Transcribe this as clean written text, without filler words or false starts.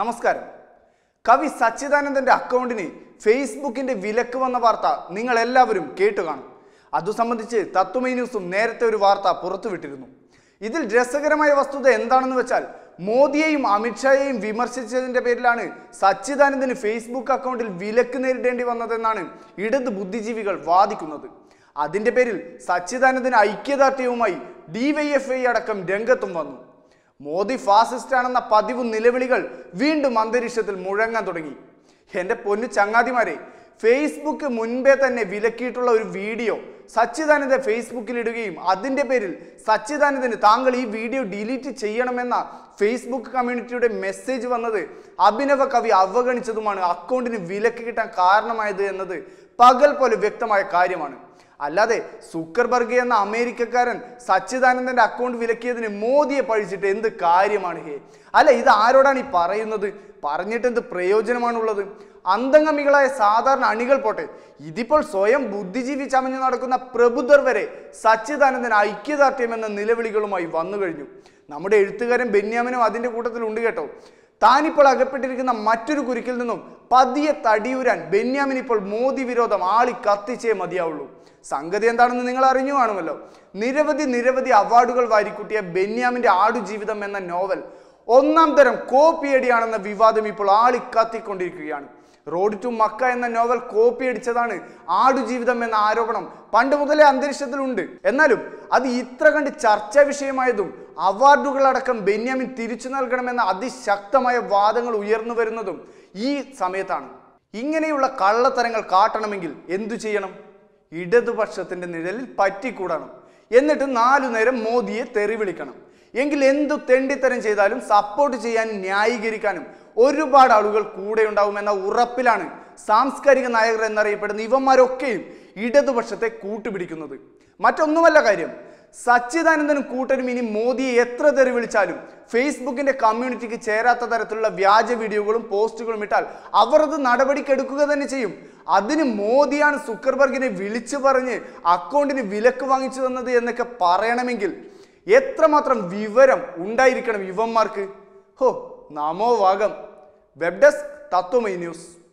നമസ്കാരം. കവി സച്ചിദാനന്ദന്റെ അക്കൗണ്ടിന് ഫേസ്ബുക്കിന്റെ വിലക്ക് വന്ന വാർത്ത നിങ്ങൾ എല്ലാവരും കേട്ടു കാണും. അതു സംബന്ധിച്ച് തത്വമൈ ന്യൂസും നേരത്തെ ഒരു വാർത്ത പുറത്തുവിട്ടിരുന്നു. ഇതിൽ രസകരമായ വസ്തുത എന്താണെന്ന് വെച്ചാൽ മോദിയെയും അമിത്ഷായെയും വിമർശിച്ചതിന്റെ പേരിലാണ് സച്ചിദാനന്ദന് ഫേസ്ബുക്ക് അക്കൗണ്ടിൽ വിലക്ക് നേരിടേണ്ടി വന്നതെന്നാണ് ഇടത് ബുദ്ധിജീവികൾ വാദിക്കുന്നത്. അതിന്റെ പേരിൽ സച്ചിദാനന്ദന് ഐക്യദാർഢ്യവുമായി DYFI അടക്കം രംഗത്തും വന്നു. മോദി ഫാസിസ്റ്റ് ആണെന്ന പതിവ് നിലവിളികൾ വീണ്ടും അന്തരീക്ഷത്തിൽ മുഴങ്ങാൻ തുടങ്ങി. എൻ്റെ പൊന്നു ചങ്ങാതിമാരെ, ഫേസ്ബുക്ക് മുൻപേ തന്നെ വിലക്കിയിട്ടുള്ള ഒരു വീഡിയോ സച്ചിദാനന്ദൻ ഫേസ്ബുക്കിൽ ഇടുകയും അതിൻ്റെ പേരിൽ സച്ചിദാനന്ദന് താങ്കൾ ഈ വീഡിയോ ഡിലീറ്റ് ചെയ്യണമെന്ന ഫേസ്ബുക്ക് കമ്മ്യൂണിറ്റിയുടെ മെസ്സേജ് വന്നത് അഭിനവ കവി അവഗണിച്ചതുമാണ് അക്കൗണ്ടിന് വിലക്ക് കിട്ടാൻ കാരണമായത് എന്നത് പകൽ പോലെ വ്യക്തമായ കാര്യമാണ്. അല്ലാതെ സുക്കർബർഗ് എന്ന അമേരിക്കക്കാരൻ സച്ചിദാനന്ദന്റെ അക്കൗണ്ട് വിലക്കിയതിന് മോദിയെ പഴിച്ചിട്ട് എന്ത് കാര്യമാണ് അല്ല, ഇത് ആരോടാണ് ഈ പറയുന്നത്? പറഞ്ഞിട്ട് എന്ത് പ്രയോജനമാണുള്ളത്? അന്തംഗമികളായ സാധാരണ അണികൾ പോട്ടെ, ഇതിപ്പോൾ സ്വയം ബുദ്ധിജീവി ചമഞ്ഞു നടക്കുന്ന പ്രബുദ്ധർ വരെ സച്ചിദാനന്ദൻ ഐക്യദാർഢ്യം എന്ന നിലവിളികളുമായി വന്നു കഴിഞ്ഞു. നമ്മുടെ എഴുത്തുകാരൻ ബെന്യാമിനും അതിന്റെ കൂട്ടത്തിൽ ഉണ്ട് കേട്ടോ. താനിപ്പോൾ അകപ്പെട്ടിരിക്കുന്ന മറ്റൊരു കുരുക്കിൽ നിന്നും പതിയെ തടിയൂരാൻ ബെന്യാമിൻ ഇപ്പോൾ മോദി വിരോധം ആളി കത്തിച്ചേ മതിയാവുള്ളൂ. സംഗതി എന്താണെന്ന് നിങ്ങൾ അറിഞ്ഞു കാണുമല്ലോ. നിരവധി അവാർഡുകൾ വാരിക്കൂട്ടിയ ബെന്യാമിന്റെ ആടുജീവിതം എന്ന നോവൽ ഒന്നാം തരം കോപ്പിയടിയാണെന്ന വിവാദം ഇപ്പോൾ ആളി കത്തിക്കൊണ്ടിരിക്കുകയാണ്. റോഡ് ടു മക്ക എന്ന നോവൽ കോപ്പിയടിച്ചതാണ് ആടുജീവിതം എന്ന ആരോപണം പണ്ട് മുതലേ അന്തരീക്ഷത്തിലുണ്ട്. എന്നാലും അത് ഇത്ര കണ്ട് ചർച്ചാ വിഷയമായതും അവാർഡുകളടക്കം ബെന്യാമിൻ തിരിച്ചു നൽകണമെന്ന അതിശക്തമായ വാദങ്ങൾ ഉയർന്നു വരുന്നതും ഈ സമയത്താണ്. ഇങ്ങനെയുള്ള കള്ളത്തരങ്ങൾ കാട്ടണമെങ്കിൽ എന്തു ചെയ്യണം? ഇടതുപക്ഷത്തിന്റെ നിഴലിൽ പറ്റിക്കൂടണം. എന്നിട്ട് 4 നേരം മോദിയെ തെറി വിളിക്കണം. എങ്കിൽ എന്തു തെണ്ടിത്തരം ചെയ്താലും സപ്പോർട്ട് ചെയ്യാനും ന്യായീകരിക്കാനും ഒരുപാട് ആളുകൾ കൂടെ ഉണ്ടാവുമെന്ന ഉറപ്പിലാണ് സാംസ്കാരിക നായകർ എന്നറിയപ്പെടുന്ന ഇവന്മാരൊക്കെയും ഇടതുപക്ഷത്തെ കൂട്ടുപിടിക്കുന്നത്. മറ്റൊന്നുമല്ല കാര്യം, സച്ചിദാനന്ദനും കൂട്ടരും ഇനി മോദിയെ എത്ര തെറി വിളിച്ചാലും ഫേസ്ബുക്കിന്റെ കമ്മ്യൂണിറ്റിക്ക് ചേരാത്ത തരത്തിലുള്ള വ്യാജ വീഡിയോകളും പോസ്റ്റുകളും ഇട്ടാൽ അവർ അത് നടപടിക്കെടുക്കുക തന്നെ ചെയ്യും. അതിന് മോദിയാണ് സുക്കർബർഗിനെ വിളിച്ചു പറഞ്ഞ് അക്കൗണ്ടിന് വിലക്ക് വാങ്ങിച്ചു തന്നത് എന്നൊക്കെ പറയണമെങ്കിൽ എത്രമാത്രം വിവരം ഉണ്ടായിരിക്കണം ഇവന്മാർക്ക്. നമോ വാഗം. Web desk Tatwamayi news.